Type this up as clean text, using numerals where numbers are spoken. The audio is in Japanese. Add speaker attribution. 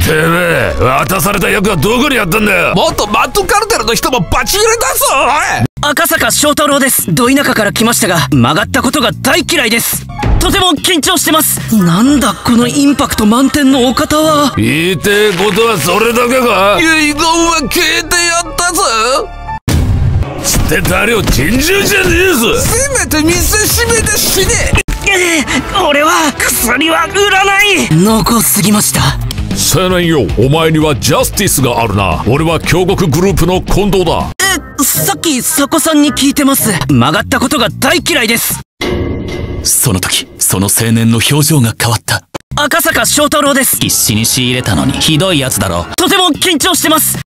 Speaker 1: てめえ、渡された役はどこにやったんだよ。
Speaker 2: もっとマッドカルテルの人もバチ切れだぞ、おい。
Speaker 3: 赤坂翔太郎です。ど田舎から来ましたが、曲がったことが大嫌いです。とても緊張してます。なんだこのインパクト満点のお方は。
Speaker 1: 言いてえことはそれだけか。
Speaker 2: 遺言は消えてやったぞ。
Speaker 1: 捨てた量尋常じゃねえぞ。
Speaker 2: せめて店閉めて死ね。
Speaker 3: 俺は薬は売らない。濃厚すぎました。
Speaker 1: 青年よ、お前にはジャスティスがあるな。俺は京極グループの近藤だ。
Speaker 3: さっき佐古さんに聞いてます。曲がったことが大嫌いです。
Speaker 4: その時、その青年の表情が変わった。
Speaker 3: 赤坂翔太郎です。
Speaker 4: 必死に仕入れたのにひどいやつだろ。
Speaker 3: とても緊張してます。